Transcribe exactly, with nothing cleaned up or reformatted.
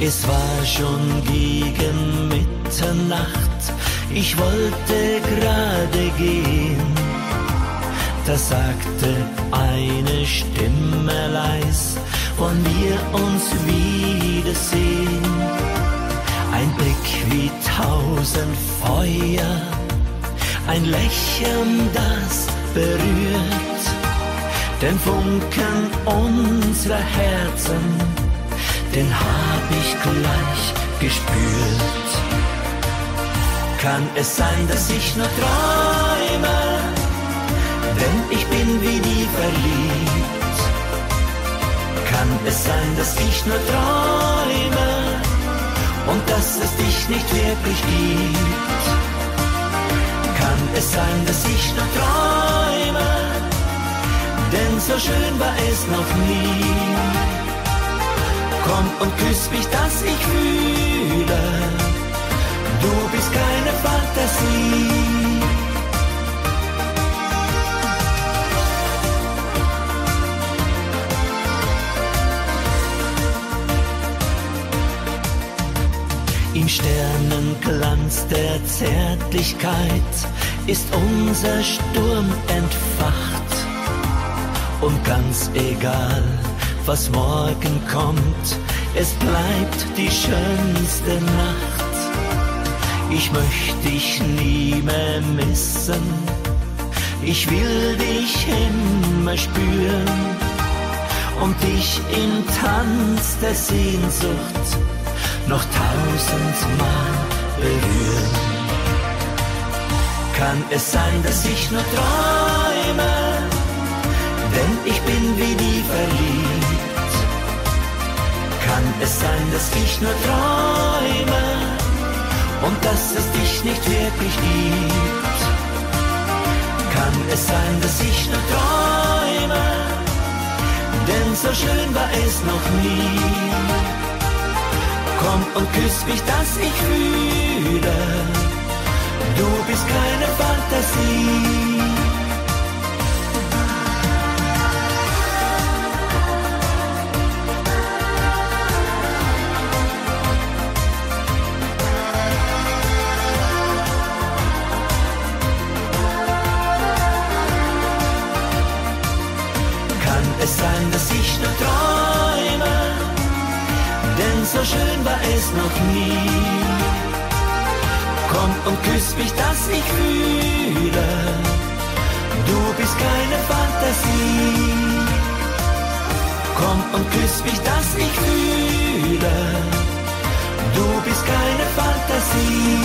Es war schon gegen Mitternacht, ich wollte gerade gehen. Da sagte eine Stimme leis, wollen wir uns wiedersehen. Ein Blick wie tausend Feuer, ein Lächeln, das berührt den Funken unserer Herzen, den hab ich gleich gespürt. Kann es sein, dass ich nur träume, denn ich bin wie nie verliebt? Kann es sein, dass ich nur träume und dass es dich nicht wirklich gibt? Kann es sein, dass ich nur träume, denn so schön war es noch nie. Komm und küss mich, dass ich fühle, du bist keine Fantasie. Im Sternenglanz der Zärtlichkeit ist unser Sturm entfacht. Und ganz egal, was morgen kommt, es bleibt die schönste Nacht. Ich möchte dich nie mehr missen, ich will dich immer spüren und dich im Tanz der Sehnsucht noch tausendmal berühren. Kann es sein, dass ich nur träume, denn ich bin wie nie verliebt? Kann es sein, dass ich nur träume und dass es dich nicht wirklich gibt? Kann es sein, dass ich nur träume, denn so schön war es noch nie. Komm und küss mich, dass ich fühle, du bist keine Fantasie. Kann es sein, dass ich nur träume, denn so schön war es noch nie. Komm und küss mich, dass ich fühle, du bist keine Fantasie. Komm und küss mich, dass ich fühle, du bist keine Fantasie.